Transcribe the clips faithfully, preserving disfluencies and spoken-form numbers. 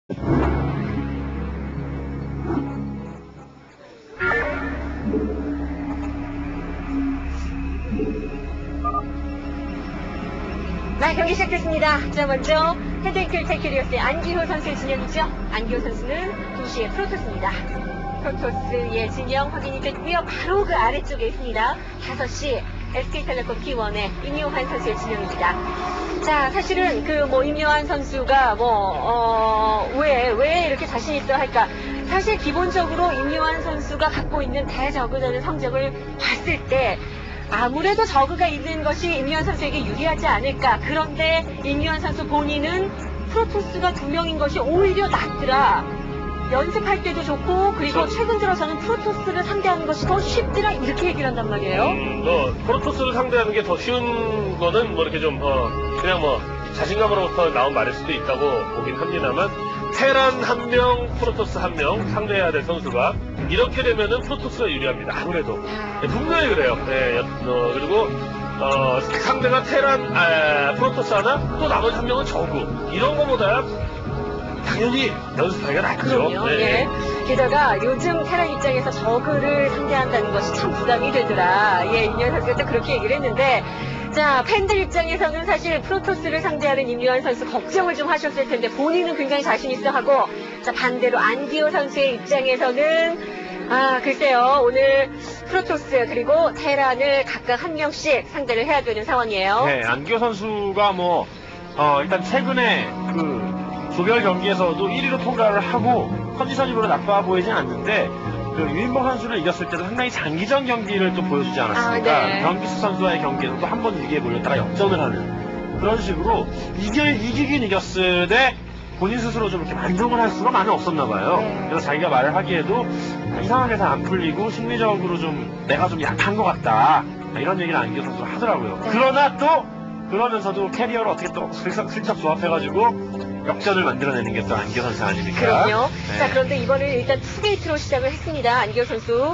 네, 경기 시작됐습니다. 자, 먼저 헤드앤클 테큐리어스의 안기호 선수의 진영이죠. 안기호 선수는 동시에 프로토스입니다. 프로토스의 진영 확인이 됐고요. 바로 그 아래쪽에 있습니다. 다섯 시 에스케이텔레콤 티 원의 임요한 선수의 진영입니다. 자, 사실은 그 뭐 임요한 선수가 뭐 어, 왜, 왜 이렇게 자신 있어 할까? 사실 기본적으로 임요한 선수가 갖고 있는 대저그전의 성적을 봤을 때 아무래도 저그가 있는 것이 임요한 선수에게 유리하지 않을까. 그런데 임요한 선수 본인은 프로토스가 두 명인 것이 오히려 낫더라. 연습할 때도 좋고 그리고 저... 최근 들어서는 프로토스를 상대하는 것이 더 쉽더라. 이렇게 얘기를 한단 말이에요. 음, 뭐 프로토스를 상대하는 게 더 쉬운 거는 뭐 이렇게 좀 어, 그냥 뭐 자신감으로부터 나온 말일 수도 있다고 보긴 합니다만 테란 한 명, 프로토스 한 명 상대해야 될 선수가 이렇게 되면은 프로토스가 유리합니다. 아무래도 네, 분명히 그래요. 네, 어, 그리고 어, 상대가 테란, 아, 프로토스 하나 또 나머지 한 명은 저그 이런 거보다 당연히 연습하기가 낫죠. 그럼요. 네. 예. 게다가 요즘 테란 입장에서 저그를 상대한다는 것이 참 부담이 되더라. 예, 임요한 선수가 또 그렇게 얘기를 했는데, 자, 팬들 입장에서는 사실 프로토스를 상대하는 임요한 선수 걱정을 좀 하셨을 텐데 본인은 굉장히 자신 있어 하고, 자, 반대로 안기호 선수의 입장에서는 아, 글쎄요. 오늘 프로토스 그리고 테란을 각각 한 명씩 상대를 해야 되는 상황이에요. 네, 안기호 선수가 뭐 어, 일단 최근에 그 조별 경기에서도 일 위로 통과를 하고 컨디션이 별로 나빠 보이진 않는데 그 유인봉 선수를 이겼을 때도 상당히 장기전 경기를 또 보여주지 않았습니까? 아, 네. 변기수 선수와의 경기에서도 한 번 위기에 몰렸다가 역전을 하는 그런 식으로 이겨, 이기긴 이겼을 때 본인 스스로 좀 이렇게 만족을 할 수가 많이 없었나 봐요. 네. 그래서 자기가 말을 하기에도 이상하게 잘 안 풀리고 심리적으로 좀 내가 좀 약한 것 같다 이런 얘기를 안기호 선수가 하더라고요. 네. 그러나 또 그러면서도 캐리어를 어떻게 또 슬쩍, 슬쩍 조합해가지고 역전을 만들어내는 게 또 안기호 선수 아닙니까? 그럼요. 네. 자, 그런데 이번에 일단 투게이트로 시작을 했습니다. 안기호 선수.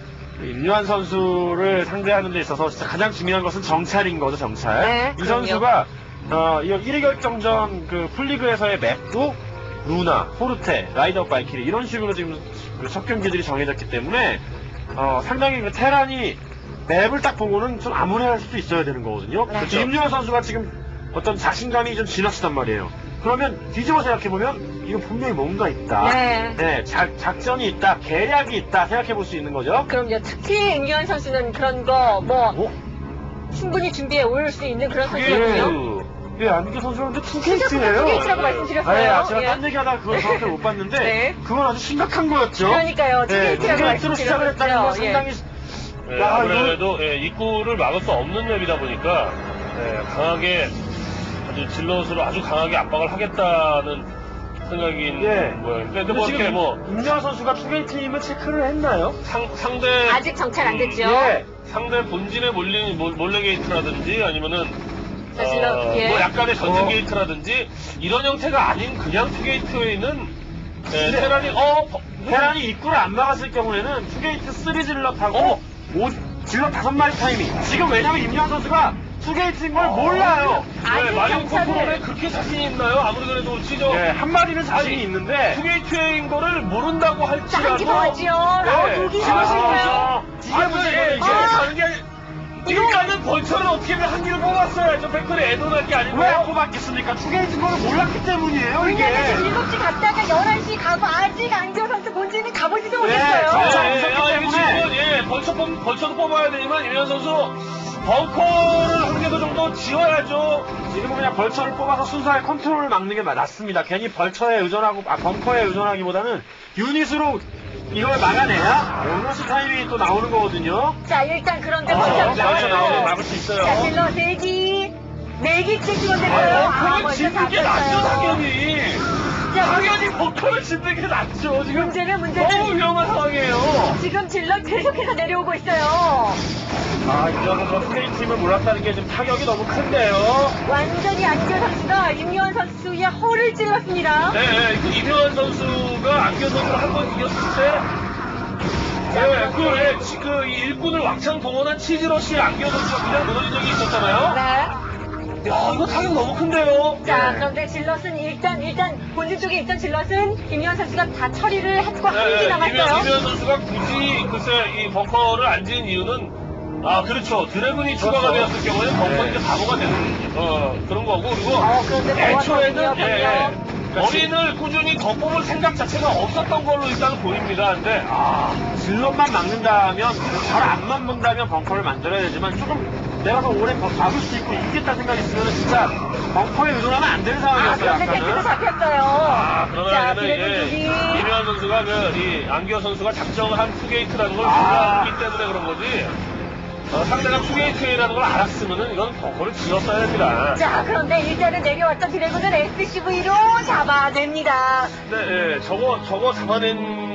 임요한 선수를 상대하는 데 있어서 진짜 가장 중요한 것은 정찰인 거죠, 정찰. 네, 이 그럼요. 선수가 어, 이 일 위 결정전 그 풀리그에서의 맵도 루나, 포르테, 라이더 바이키리 이런 식으로 지금 그 첫 경기들이 정해졌기 때문에 어, 상당히 그 테란이 맵을 딱 보고는 좀 암울해할 수도 있어야 되는 거거든요. 그렇죠. 임요한 선수가 지금 어떤 자신감이 좀 지나치단 말이에요. 그러면 뒤집어 생각해보면 이거 분명히 뭔가 있다. 네. 네, 작, 작전이 있다, 계략이 있다 생각해볼 수 있는 거죠. 그럼요. 특히 임요한 선수는 그런 거 뭐 어? 충분히 준비해 올 수 있는 그런 그게 선수거든요. 예, 안기호 선수는 근데 투게이트라고 투게이트예요. 말씀드렸어요. 아, 제가 예. 딴 얘기하다가 그걸 정확히 못 봤는데 네. 그건 아주 심각한 거였죠. 그러니까요. 네, 투게이트라고 투게이트로 시작을 했다는 건 말씀드렸죠. 예. 상당히 네, 야, 아무래도 예, 입구를 막을 수 없는 맵이다 보니까 예, 강하게 아주 질럿으로 아주 강하게 압박을 하겠다는 생각인 예. 거예요. 근데 근데 뭐 이렇게 지금 뭐 임요한 선수가 투게이트임을 체크를 했나요? 상, 상대 아직 정찰 안 됐죠. 예. 상대 본진에 몰린 몰- 몰래 게이트라든지 아니면은 자, 질럿, 어, 예. 뭐 약간의 전진 어. 게이트라든지 이런 형태가 아닌 그냥 투게이트에 있는 예, 테란이 어 버- 테란이 입구를 안 막았을 경우에는 투게이트 쓰리 질럿하고 어? 오 질럿 다섯 마리 타이밍. 지금 왜냐면 임요한 선수가 투게이트인 걸 몰라요. 아직 네, 마리오 정찰을- 컨트롤에 그렇게 자신이 있나요? 아무리 그래도 그렇죠. 예, 한 마리는 자신이 아니, 있는데 투게이트인 거를 모른다고 자, 할지라도 한 개 더 하지요. 라고 네, 보기 지금 싫으신가요? 이게 문제예요. 이게 아. 다른 게 아니- 일단은 벌처를 어떻게 하면 한 개를 뽑았어야죠. 팩토리 애도날 게 아니고. 왜 뽑았겠습니까? 투게이트인 걸 몰랐기 때문이에요, 이게. 왜냐면 지금 일곱 시 갔다가 열한 시 가고 아직 안기호 선수 본진은 가보지도 네, 못했어요. 정찰 예, 무섭기 아, 이게 때문에. 지금은 예, 벌처 뽑, 벌처도 뽑아야 되지만 임현 선수 벙커를 한 개도 정도 지어야죠. 지금은 그냥 벌처를 뽑아서 순수하게 컨트롤을 막는 게 맞습니다. 괜히 벌처에 의존하고, 아, 벙커에 의존하기보다는 유닛으로 이걸 막아내야 보너스 타이밍이 또 나오는 거거든요. 자, 일단 그런데 어, 먼저 벌처 나오면 막을 수 있어요. 자, 질러 대기. 네기째 찍어냈어요. 아, 벙커를 짓는 게 낫죠, 당연히. 자, 당연히 벙커를 짓는 게 낫죠. 지금 문제는 문제는 너무 위험한 상황이에요. 지금 질러 계속해서 내려오고 있어요. 아, 이거는 뭐 투게이트임을 몰랐다는 게 좀 타격이 너무 큰데요. 완전히 안기호 선수가 임요한 선수의 허를 찔렀습니다. 네, 네, 그 이명환 선수가 안기현 선수를 한 번 이겼을 때, 네, 그, 예, 지- 그, 이 일꾼을 왕창 동원한 치즈러시 안기현 선수가 그냥 무너진 적이 있었잖아요. 네. 야, 이거 타격 너무 큰데요? 자, 네. 그런데 질럿은 일단, 일단, 본진 쪽에 있던 질럿은 임현 선수가 다 처리를 했고, 한기 남았어요. 이면, 이면 선수가 굳이, 글쎄, 이 벙커를 안 지은 이유는, 아, 그렇죠. 드래곤이 추가가 그렇죠. 되었을 경우에는 벙커는 네. 이제 바보가 되는, 어, 그런 거고, 그리고, 어, 그런데 애초에는, 더웠거든요, 예, 병력. 어린을 꾸준히 더 뽑을 생각 자체가 없었던 걸로 일단 보입니다. 근데, 아, 질럿만 막는다면, 잘 안 막는다면 벙커를 만들어야 되지만, 조금 내가 더 오래 더 막을 수 있고 이기겠다 생각이 있으면 진짜 벙커에 의존하면 안 되는 아, 상황이었어요, 그런데 탱크도 아까는. 잡혔어요. 아, 자, 그러나 드래곤 예, 두기. 이면 선수가 그, 이, 안기호 선수가 작정을 한 투게이트라는 걸 아. 몰랐기 때문에 그런 거지. 어, 상대가 투게이트라는 걸 알았으면은 이건 벙커를 지었어야 됩니다. 자, 그런데 일단은 내려왔던 드래곤을 에스씨브이로 잡아냅니다. 네, 예, 저거, 저거 잡아낸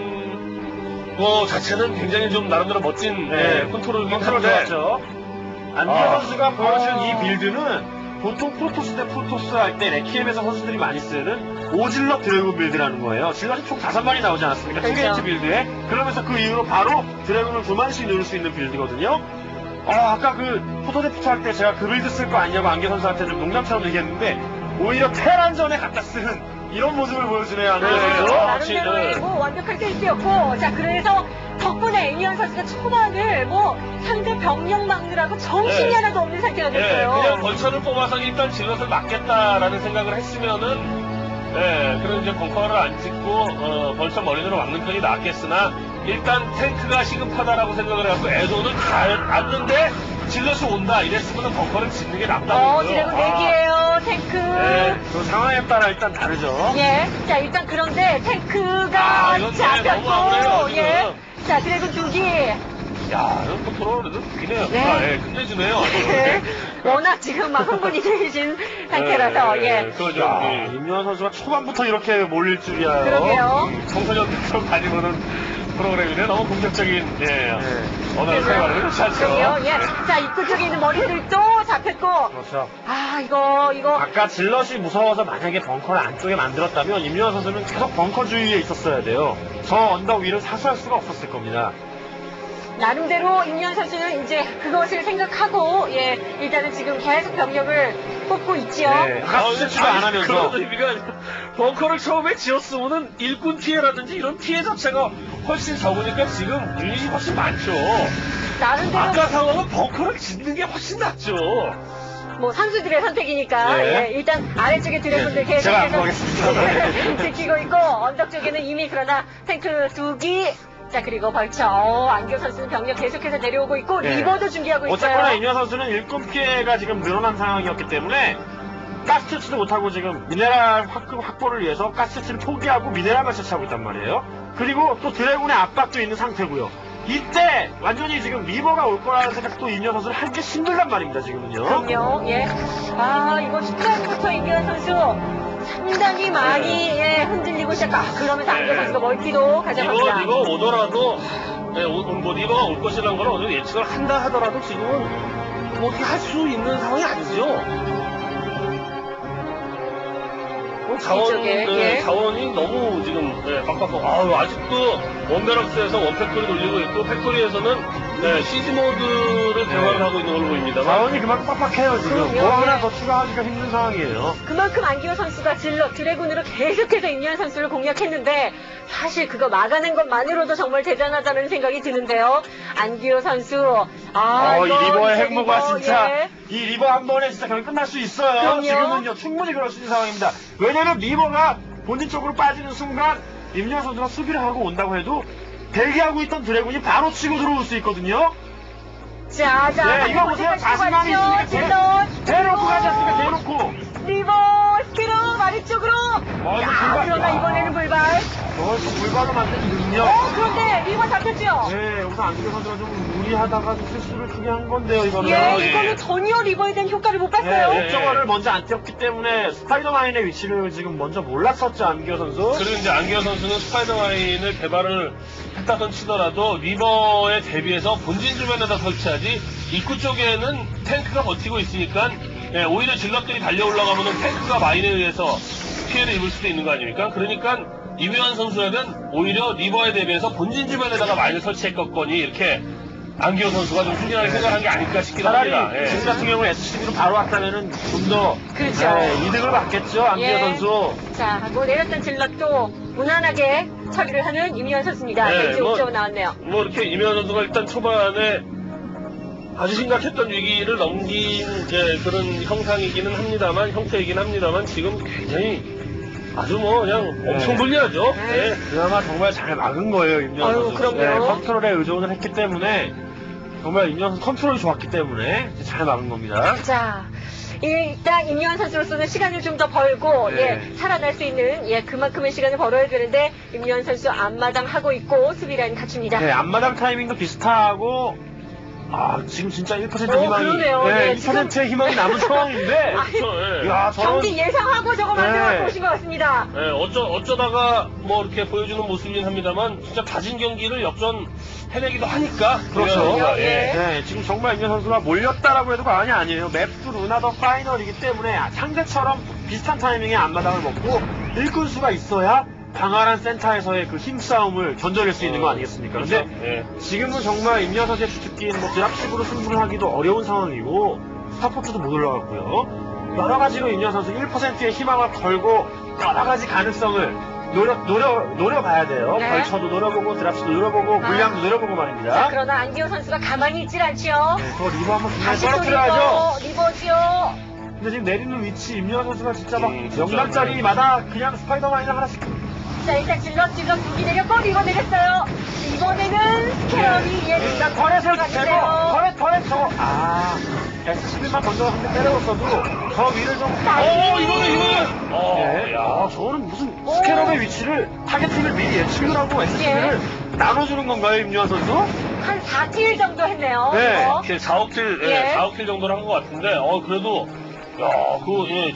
거 자체는 굉장히 좀 나름대로 멋진, 네. 예, 컨트롤이긴 컨트롤 한데. 좋았죠. 안기호 아. 선수가 보여준 아. 이 빌드는 보통 프로토스 대 프로토스 할 때 레키엠에서 선수들이 많이 쓰는 오질럿 드래곤 빌드라는 거예요. 질럿이 총 다섯 마리 나오지 않았습니까? 그렇죠. 투게이트 빌드에. 그러면서 그 이후로 바로 드래곤을 두 마리씩 누를 수 있는 빌드거든요. 어, 아까 그 포토데프트 할 때 제가 그 빌드 쓸 거 아니냐고 안기호 선수한테 좀 농담처럼 얘기했는데 오히려 테란전에 갖다 쓰는 이런 모습을 보여주네요. 안기호 네, 선수. 그렇죠. 나름대로의 네. 뭐 완벽한 테스트였고, 자, 그래서 덕분에 임현 선수가 초반을 뭐 상대 병력 막느라고 정신이 네. 하나도 없는 상태가 예, 됐어요. 그냥 벌처를 뽑아서 일단 질럿을 막겠다라는 생각을 했으면은, 예, 그런 이제 벙커를 안 짓고, 어, 벌처 머리로 막는 편이 낫겠으나, 일단 탱크가 시급하다라고 생각을 해갖고 애돈을 다 놨는데, 질럿이 온다 이랬으면 벙커를 짓는 게 낫다고. 어, 드래곤 내기예요, 탱크. 네. 그 상황에 따라 일단 다르죠. 예. 자, 일단 그런데 탱크가 아, 이건 네, 너무 아무래요, 잡혔고, 지금. 예. 자, 드래곤 두 개. 야, 이런 컨트롤은 웃기네요. 네. 아, 예, 끝내주네요. 네. 워낙 지금 막 흥분이 되신 상태라서, 예. 그거 야, 좀, 임현 선수가 초반부터 이렇게 몰릴 줄이야. 그러게요. 청소년처럼 다니면은 프로그램인데 너무 공격적인, 예, 네. 언어를 사용하는 건 그렇지 그러게요. 않죠. 예. 자, 입구 쪽에 있는 머리들도 잡혔고. 그렇죠. 아, 이거, 이거. 아까 질럿이 무서워서 만약에 벙커를 안쪽에 만들었다면 임현 선수는 계속 벙커 주위에 있었어야 돼요. 저 언덕 위를 사수할 수가 없었을 겁니다. 나름대로 임현 선수는 이제 그것을 생각하고, 예, 일단은 지금 계속 병력을 뽑고 있지요. 네. 아까 스치도 안 하면서. 그런 의미가 아니라 벙커를 처음에 지었으면은 일꾼 피해라든지 이런 피해 자체가 훨씬 적으니까 지금 유닛이 훨씬 많죠. 나름대로 아까 상황은 벙커를 짓는 게 훨씬 낫죠. 뭐 선수들의 선택이니까, 네. 예, 일단 아래쪽에 드래곤들 네, 제가 계속해서 안보겠습니다. 지키고 있고, 언덕 쪽에는 이미 그러나 탱크 두 기. 자, 그리고 벌쳐. 어, 안교 선수는 병력 계속해서 내려오고 있고, 네. 리버도 준비하고 있어요. 어쨌거나 임현 선수는 일꾼 피해가 지금 늘어난 상황이었기 때문에 가스 채취도 못하고 지금 미네랄 확, 확보를 위해서 가스 채취를 포기하고 미네랄만 채취하고 있단 말이에요. 그리고 또 드래곤의 압박도 있는 상태고요. 이때 완전히 지금 리버가 올 거라는 생각도 임현 선수를 하기 힘들단 말입니다, 지금은요. 그럼요. 예. 아, 이거 스트라이크부터 임현 선수 상당히 많이 예, 흔들리고 시작하. 아, 그러면서 안교 네. 선수가 멀티도 가져갑니다. 이거, 이거 오더라도, 네, 오, 뭐, 리버가 올 것이라는 걸 어느 정도 예측을 한다 하더라도 지금은 뭐 어떻게 할 수 있는 상황이 아니죠. 뭐 자원, 이쪽에, 네, 예. 자원이 너무 지금, 네, 빡빡하고, 아유, 아직도 원베럭스에서 원팩토리 돌리고 있고, 팩토리에서는, 네, 시즈 모드를 대화를 하고 있는 걸로 보입니다. 자원이 그만큼 빡빡해요, 지금. 그럼요, 뭐 하나 예. 더 추가하기가 힘든 상황이에요. 그만큼 안기호 선수가 질러 드래곤으로 계속해서 임현 선수를 공략했는데 사실 그거 막아낸 것만으로도 정말 대단하다는 생각이 드는데요. 안기호 선수. 아, 어, 이 이거 리버의 이제 행보가 리버, 진짜, 예. 이 리버 한 번에 진짜 경기 끝날 수 있어요. 그럼요. 지금은요, 충분히 그럴 수 있는 상황입니다. 왜냐면 리버가 본진 쪽으로 빠지는 순간, 임현 선수가 수비를 하고 온다고 해도, 대기하고 있던 드래곤이 바로 치고 들어올 수 있거든요. 자, 자. 네, 이거 보세요. 자신감이 있으니까 질러. 대- 대놓고 가지 않습니까? 대놓고. 리버 스피로 아래쪽으로. 어, 이거 야, 불발. 그러나 이번에는 불발. 어, 이거 불발로 만드는 능력. 어, 그런데 리버 잡혔죠. 네, 여기서 안기호 선수가 좀 무리하다가 좀 실수를 크게 한 건데요, 이거는. 예, 예. 이거는 전혀 리버에 대한 효과를 못 봤어요. 네, 예. 옥저버를 먼저 안 띄었기 때문에 스파이더마인의 위치를 지금 먼저 몰랐었죠, 안기호 선수. 그리고 이제 안기호 선수는 스파이더마인을 개발을 했다던 치더라도 리버에 대비해서 본진 주변에다 설치하지 입구 쪽에는 탱크가 버티고 있으니까 예, 오히려 질럿들이 달려 올라가면은 탱크가 마인에 의해서 피해를 입을 수도 있는 거 아닙니까? 그러니까 이묘한 선수에는 오히려 리버에 대비해서 본진 주변에다가 마인을 설치했겠거니 이렇게 안기호 선수가 좀 훌륭하게 생각한 게 아닐까 싶긴 차라리 합니다. 예. 지금 같은 경우는 에스씨비로 바로 왔다면은 좀 더 그렇죠. 이득을 받겠죠, 안기호 예. 선수. 자, 뭐 내렸던 질럿도 무난하게 처리를 하는 임유현 선수입니다. 네, 자, 이제 뭐- 옥저버 나왔네요. 뭐 이렇게 이면 선수가 일단 초반에 아주 심각했던 위기를 넘긴 예, 그런 형상이기는 합니다만, 형태이긴 합니다만, 지금 굉장히 아주 뭐 그냥 네. 엄청 불리하죠. 네. 예. 그나마 정말 잘 막은 거예요, 임현 아유, 선수. 그럼요. 네, 컨트롤에 의존을 했기 때문에 정말 임현 선수 컨트롤이 좋았기 때문에 잘 막은 겁니다. 자, 일단 임요한 선수로서는 시간을 좀 더 벌고 네. 예 살아날 수 있는 예 그만큼의 시간을 벌어야 되는데 임요한 선수 앞마당 하고 있고 수비 라인 갖춥니다. 네, 앞마당 타이밍도 비슷하고 아 지금 진짜 일 퍼센트 어, 희망이 그러네요. 네, 네, 일 퍼센트의 희망이 남은 상황인데 그렇죠. 예. 야 저런 경기 예상하고 저거 만들어 네. 보신 것 같습니다. 예, 어쩌, 어쩌다가 뭐 이렇게 보여주는 모습이긴 합니다만, 진짜 가진 경기를 역전 해내기도 하니까. 그렇죠. 임현 선수가, 예. 네, 지금 정말 임현 선수가 몰렸다라고 해도 과언이 아니에요. 맵도 루나더 파이널이기 때문에 상대처럼 비슷한 타이밍에 앞마당을 먹고 일꾼 수가 있어야 강활한 센터에서의 그 힘싸움을 견뎌낼 수 있는 거 아니겠습니까? 근데 그렇죠. 예. 지금은 지금은 정말 임현 선수의 주특기인 뭐 드랍식으로 승부를 하기도 어려운 상황이고 스타포트도 못 올라갔고요. 여러 가지로 임현 선수 일 퍼센트의 희망을 걸고 여러 가지 가능성을 노려, 노려, 노려봐야 돼요. 네. 벌처도 노려보고 드랍식도 노려보고 아. 물량도 노려보고 자, 말입니다. 그러나 안기호 선수가 가만히 있질 않지요. 네, 저 리버 한번 중간에 다시 또 떨어뜨려야죠. 리버, 리버지요. 근데 지금 내리는 위치 임현 선수가 진짜 막 음, 진짜. 영남짜리마다 그냥 스파이더맨이나 하나씩 자, 일단 질럿, 질럿 두기 내렸고 리버 내렸어요. 이번에는 캐럿이 예, 일단 터렛을 대고 가는데요. 터렛 터렛 저거 아 에스씨비만 먼저 한대 때려줬어도 저 위를 좀 어, 이거는, 이거는! 어, 예. 야. 아, 저거는 무슨 오. 스캐럽의 위치를 타겟팅을 미리 예측을 하고 에스씨비를 나눠주는 건가요, 임요한 선수? 한 사 킬 정도 했네요. 네. 이거. 이렇게 사, 오 킬, 예, 예. 사, 오 킬 정도를 한 것 같은데, 어, 그래도, 야, 그, 예,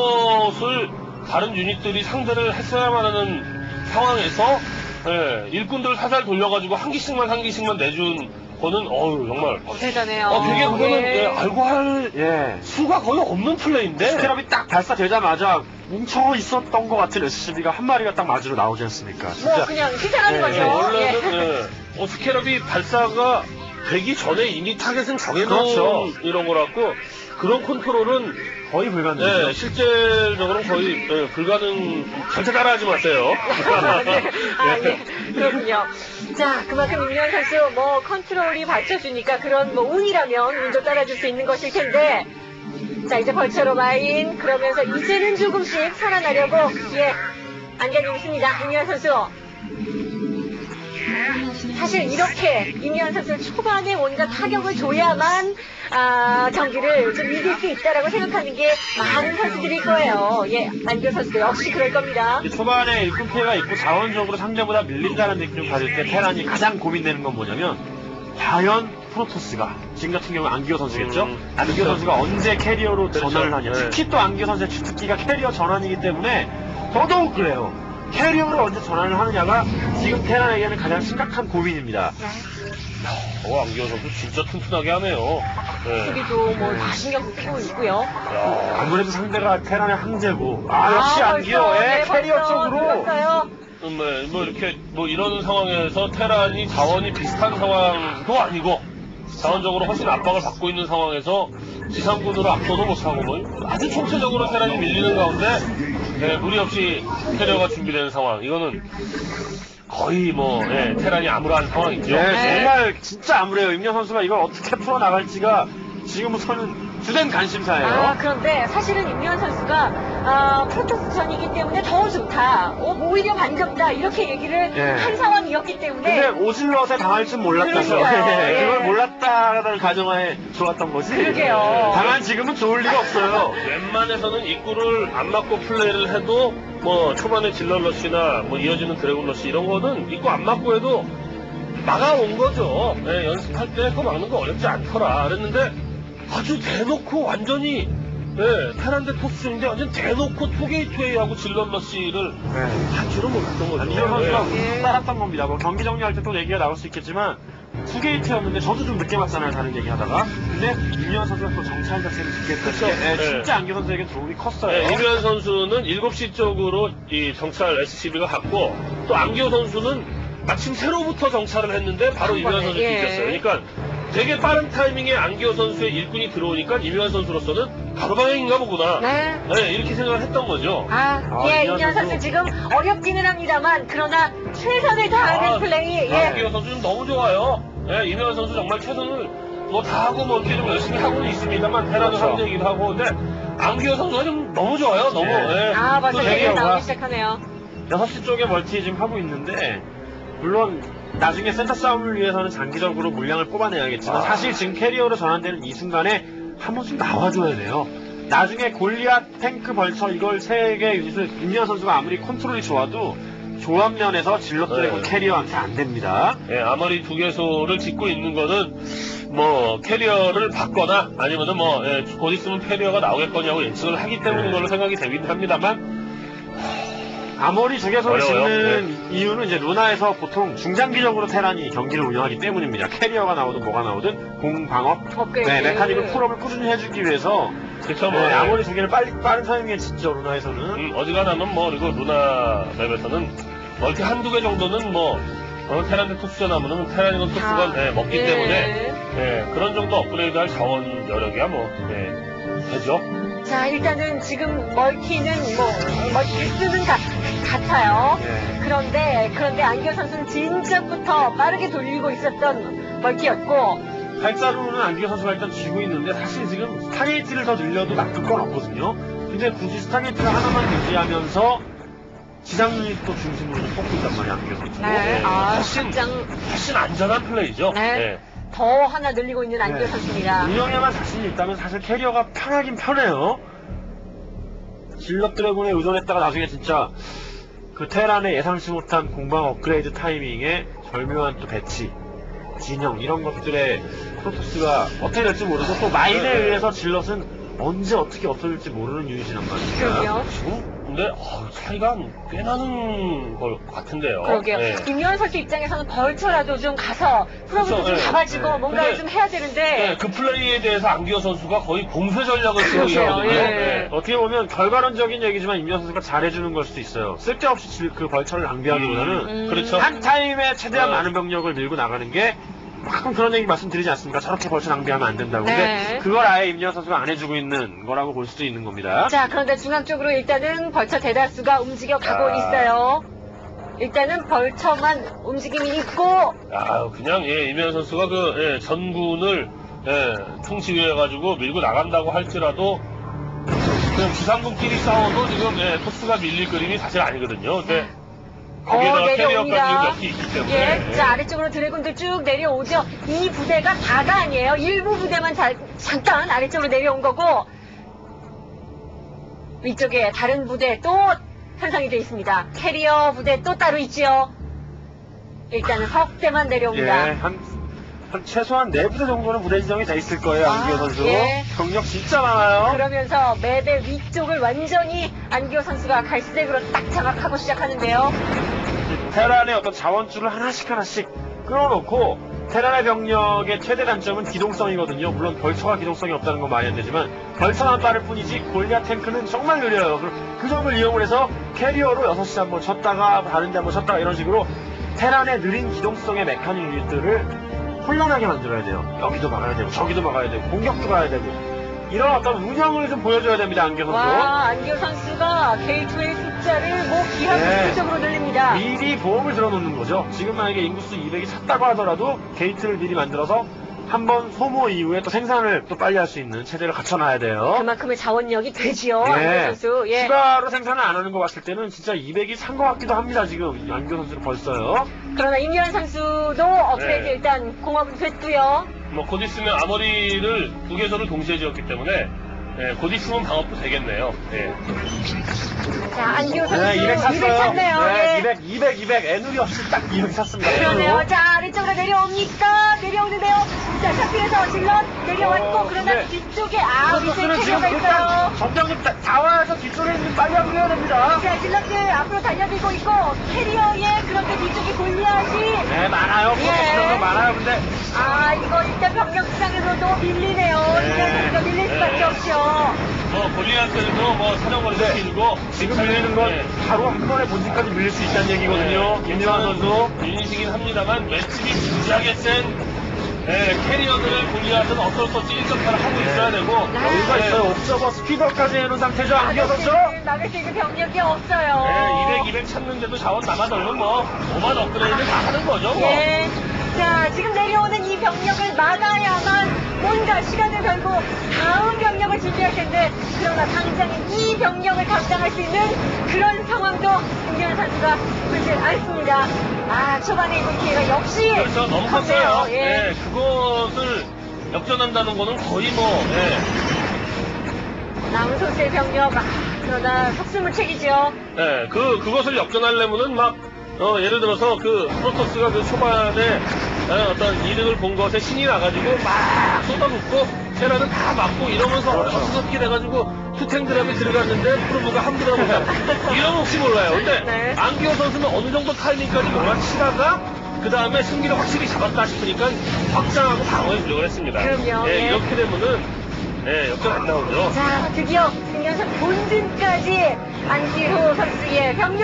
질럿을 다른 유닛들이 상대를 했어야만 하는 상황에서, 예, 일꾼들을 살살 돌려가지고 한 기씩만 한 기씩만 내준 거는, 어우, 정말. 어, 대단해요. 어, 되게 그거는, 예. 예, 알고 할 예. 수가 거의 없는 플레이인데. 스캐럽이 딱 발사되자마자 뭉쳐 있었던 것 같은 에스씨비가 한 마리가 딱 맞으러 나오지 않습니까? 뭐 진짜. 그냥 희생하는 예, 거죠. 예, 원래는, 예. 예, 어, 스캐럽이 발사가 되기 전에 이미 타겟은 정해놓은 그렇죠. 이런 거라고, 그런 컨트롤은 거의 불가능해요. 네, 실질적으로는 거의 예, 불가능. 절대 따라하지 마세요. 네. 아, 네. 그렇군요. 자, 그만큼 임현 선수 뭐 컨트롤이 받쳐주니까 그런 뭐 운이라면 운도 따라줄 수 있는 것일 텐데. 자, 이제 벌처로 마인 그러면서 이제는 조금씩 살아나려고 예 안겨주고 있습니다. 임현 선수. 사실 이렇게 임현 선수 초반에 뭔가 타격을 줘야만 아, 경기를 좀 이길 수 있다라고 생각하는 게 많은 선수들일 거예요. 예, 안기호 선수도 역시 그럴 겁니다. 이제 초반에 일꾼 피해가 있고 자원적으로 상대보다 밀린다는 느낌을 받을 때 테란이 가장 고민되는 건 뭐냐면 과연 프로토스가 지금 같은 경우 안기호 선수겠죠? 음, 안기호 그렇죠. 선수가 언제 캐리어로 그렇죠. 전환을 하냐. 네. 특히 또 안기호 선수의 주특기가 캐리어 전환이기 때문에 더더욱 그래요. 캐리어를 언제 전환을 하느냐가 지금 테란에게는 가장 심각한 고민입니다. 어, 안기호 선수 진짜 튼튼하게 하네요. 네. 수비도 뭐 다 신경 쓰고 있고요. 야, 아무래도 상대가 테란의 황제고 아 역시 안기호의 캐리어 쪽으로 요 음, 네, 뭐 이렇게 뭐 이런 상황에서 테란이 자원이 비슷한 상황도 아니고 자원적으로 훨씬 압박을 받고 있는 상황에서 지상군으로 압도도 못하고 뭐 아주 총체적으로 테란이 밀리는 가운데 네, 무리 없이 캐리어가 준비되는 상황. 이거는 거의 뭐 예, 테란이 암울한 상황이죠. 네, 네. 정말 진짜 아무래요. 임현 선수가 이걸 어떻게 풀어나갈지가 지금부터는 주된 관심사예요. 아, 그런데 사실은 임요한 선수가 아, 프로토스전이기 때문에 더 좋다. 어, 뭐 오히려 반갑다. 이렇게 얘기를 예. 한 상황이었기 때문에. 근데 오질럿에 당할 줄 몰랐다죠. 그러니까요. 예. 그걸 몰랐다라는 가정하에 좋았던 거지. 그러게요. 당한 지금은 좋을 리가 없어요. 웬만해서는 입구를 안 막고 플레이를 해도 뭐 초반에 질러러시나 뭐 이어지는 드래곤러시 이런 거는 입구 안 막고 해도 막아온 거죠. 예, 연습할 때 그거 막는 거 어렵지 않더라. 그랬는데 아주 대놓고 완전히 예, 테란 대 토스 중인데 완전 대놓고 투게이트웨이하고 질러러시를 네. 할 줄은 몰랐던 거죠. 임현 선수가 예. 예. 따랐던 겁니다. 뭐 경기 정리할 때 또 얘기가 나올 수 있겠지만 투게이트였는데 저도 좀 늦게 봤잖아요. 다른 얘기하다가. 근데 임현 선수가 또 정찰 자체를 늦게 했던 그쵸. 게 예, 네. 진짜 안기 선수에게 도움이 컸어요. 예, 이면 선수는 일곱 시 쪽으로 이 정찰 에스씨비가 갔고 또 안기호 선수는 마침 세로부터 정찰을 했는데 바로 한 이면 번에, 선수 예. 뒤졌어요. 그러니까 되게 빠른 타이밍에 안기호 선수의 일꾼이 들어오니까 이명환 선수로서는 바로 방향인가 보구나. 네. 네, 이렇게 생각을 했던 거죠. 아, 아, 예, 이현 임현 선수 선수. 지금 어렵기는 합니다만 그러나 최선을 다하는 아, 플레이. 예. 안기호 선수 좀 너무 좋아요. 네, 이명환 선수 정말 최선을 뭐 다 하고 뭐 이렇게 좀 열심히 하고는 있습니다만 테라도 그렇죠. 상대이기도 하고 근데 안기호 선수가 좀 너무 좋아요. 너무. 네. 네. 아, 벌써 또 대결 되게 대결과- 나오기 시작하네요. 여섯 시 쪽에 멀티 지금 하고 있는데 물론 나중에 센터 싸움을 위해서는 장기적으로 물량을 뽑아내야겠지만 아. 사실 지금 캐리어로 전환되는 이 순간에 한 번씩 나와줘야 돼요. 나중에 골리앗, 탱크, 벌처 이걸 세 개 임현 선수가 아무리 컨트롤이 좋아도 조합 면에서 질럿 드래곤 네. 캐리어한테 안 됩니다. 예, 아무리 두 개소를 짓고 있는 거는 뭐 캐리어를 받거나 아니면은 뭐 예, 곧 있으면 캐리어가 나오겠거냐고 예측을 하기 때문인 네. 걸로 생각이 되긴 합니다만 아무리 두개소를 어려워요. 짓는 이유는 이제 루나에서 보통 중장기적으로 테란이 경기를 운영하기 때문입니다. 캐리어가 나오든 뭐가 나오든 공방업, 업그레이드. 네, 메카닉을 풀업을 꾸준히 해주기 위해서 그쵸 뭐 네, 예. 아무리 두 개를 빨리 빠른 타이밍에 짓죠 루나에서는. 음, 어지간하면 뭐 그리고 루나 맵에서는 멀티 한두 개 정도는 뭐 어, 테란 대 토스전 하면은 테란이건 토스건 예, 먹기 예. 때문에 예, 그런 정도 업그레이드할 자원 여력이야 뭐 예, 되죠. 자, 일단은 지금 멀티는 뭐 멀티 쓰는 가, 같아요. 예. 그런데 그런데 안기호 선수는 진작부터 빠르게 돌리고 있었던 멀티였고. 팔자로는 안기호 선수가 일단 쥐고 있는데 사실 지금 스타게이트를 더 늘려도 나쁠 건 없거든요. 근데 굳이 스타게이트를 하나만 유지하면서 지상 유닛도 중심으로 좀 뽑고 있단 말이야 안기호 선수. 네. 아, 훨씬 확장 훨씬 안전한 플레이죠. 네. 예. 더 하나 늘리고 있는 안기호 네. 선수입니다. 운영에만 자신이 있다면 사실 캐리어가 편하긴 편해요. 질럿 드래곤에 의존했다가 나중에 진짜 그 테란의 예상치 못한 공방 업그레이드 타이밍에 절묘한 또 배치, 진영 이런 것들에 프로토스가 어떻게 될지 모르고 또 마인에 네. 의해서 질럿은 언제 어떻게 없어질지 모르는 유닛이란 말이에요. 그럼요. 지금 근데 어, 차이가 꽤 나는 것 같은데요. 그러게요. 예. 임요한 선수 입장에서는 벌처라도 좀 가서 프로브도 그렇죠. 좀 네. 잡아주고 네. 뭔가를 근데- 좀 해야 되는데. 예, 그 플레이에 대해서 안기호 선수가 거의 공세 전략을 쓰고 그러게요. 있거든요. 예. 어떻게 보면 결과론적인 얘기지만 임현 선수가 잘해주는 걸 수도 있어요. 쓸데없이 질- 그 벌처를 낭비하기보다는 음. 그렇죠. 한 타임에 최대한 어. 많은 병력을 밀고 나가는 게 가끔 그런 얘기 말씀드리지 않습니까? 저렇게 벌써 낭비하면 안 된다고. 네. 근데 그걸 아예 임현 선수가 안 해주고 있는 거라고 볼 수도 있는 겁니다. 자, 그런데 중앙 쪽으로 일단은 벌처 대다수가 움직여 가고 아. 있어요. 일단은 벌처만 움직임이 있고. 아, 그냥 예, 이면 선수가 그 예, 전군을 예, 통치해가지고 밀고 나간다고 할지라도 그냥 지상군끼리 싸워도 지금 예, 토스가 밀릴 그림이 사실 아니거든요. 근데 거기에다가 어, 캐리어까지 내려옵니다. 몇 개 있기 때문에 예, 예. 자, 아래쪽으로 드래곤들 쭉 내려오죠. 이 부대가 다가 아니에요. 일부 부대만 자, 잠깐 아래쪽으로 내려온 거고, 위쪽에 다른 부대 또 편성이 되어 있습니다. 캐리어 부대 또 따로 있지요. 일단은 석대만 예, 내려옵니다. 한, 한 최소한 네 부대 정도는 부대 지정이 돼 있을 거예요, 아, 안기호 선수. 예. 경력 진짜 많아요. 그러면서 맵의 위쪽을 완전히 안기호 선수가 갈색으로 딱 장악하고 시작하는데요. 테란의 어떤 자원줄을 하나씩 하나씩 끌어놓고 테란의 병력의 최대 단점은 기동성이거든요. 물론 벌처가 기동성이 없다는 건 말이 안 되지만 벌처만 빠를 뿐이지 골리앗 탱크는 정말 느려요. 그- 그 점을 이용을 해서 캐리어로 여섯 시 한번 쳤다가 다른 데 한번 쳤다가 이런 식으로 테란의 느린 기동성의 메카닉 유닛들을 혼란하게 만들어야 돼요. 여기도 막아야 되고 저기도 막아야 되고 공격도 가야 되고 이런 어떤 운영을 좀 보여줘야 됩니다. 안기호 선수. 와, 안기호 선수가 게이트웨이 숫자를 뭐 기하급수적으로 늘립니다. 미리 보험을 들어놓는 거죠. 지금 만약에 인구수 이백이 찼다고 하더라도 게이트를 미리 만들어서 한번 소모 이후에 또 생산을 또 빨리 할 수 있는 체제를 갖춰놔야 돼요. 그만큼의 자원력이 되지요, 안기호 선수. 예. 추가로 생산을 안 하는 거 봤을 때는 진짜 이백이 산 것 같기도 합니다. 지금 안기호 선수는 벌써요. 그러나 임요한 선수도 업그레이드 네. 일단 공업은 됐고요. 뭐 곧 있으면 아머리를 두 개서를 동시에 지었기 때문에 예, 곧 있으면 방업도 되겠네요. 예. 자, 안기호 선수 네, 이백 샀어요. 찼네요. 네, 예. 이백, 이백, 이백. 애누리 없이 딱 이백 샀습니다. 그러네요. 자, 아래쪽으로 내려옵니까? 내려오는데요. 자, 샤피에서 질럿 내려왔고, 어, 그러나 근데 뒤쪽에, 아, 밑에 프로토스는 지금 캐리어가 있어요. 일단 전장님 다- 다 와서 뒤쪽에 있는 빨리 합류해야 됩니다. 자, 질럿들 앞으로 달려들고 있고, 캐리어에 그런데 뒤쪽에 골리앗이, 네, 많아요. 예. 프로토스는 많아요. 근데 아, 이거 일단 병력상에서도 밀리네요. 네. 이거 밀릴 수밖에 네. 없죠. 뭐 골리앗들도 뭐 사정거리 시키고 지금 밀리는 건 예. 바로 한 번에 본진까지 밀릴 수 있다는 얘기거든요. 네, 김유한 선수. 유닛이긴 합니다만 맷집이 진지하게 센 예, 캐리어들을 분리하든 어쩔 수 없이 일정타를 하고 있어야 되고 여유가 예, 있어요. 옵저버 스피더까지 해놓은 상태죠. 안기호 선수. 막을 수 있는 병력이 없어요. 예, 이백, 이백 찾는데도 자원 남아돌면 뭐 오만 업그레이드 다 하는 거죠. 뭐. 예. 자, 지금 내려오는 이 병력을 막아야만 뭔가 시간을 벌고 다음 병력을 준비할 텐데, 그러나 당장은 이 병력을 감당할 수 있는 그런 상황도 김기현 선수가 보지 않습니다. 아, 초반에 이번 기회가 역시 그래서 너무 컸네요. 컸어요. 예. 예, 그것을 역전한다는 거는 거의 뭐, 예, 남은 선수의 병력, 아, 그러나 속수무책이죠. 예, 그, 그것을 역전하려면은 막, 어, 예를 들어서 그 프로토스가 그 초반에 예, 어떤 이득을 본 것에 신이 나가지고 막 쏟아붓고 테라는 다 맞고 이러면서 그렇죠. 어떻게 돼가지고 투탱드랍이 들어갔는데 프로브가 함부로 하고 이러면 혹시 몰라요. 근데 네. 안기호 선수는 어느 정도 타이밍까지 몰아치다가 그 다음에 승기를 확실히 잡았다 싶으니까 확장하고 방어에 운영을 했습니다. 그럼요. 예, 예. 이렇게 되면은 예, 역전 안 나오죠. 자, 드디어 김기현 선수 본진까지 안기호 선수의 병력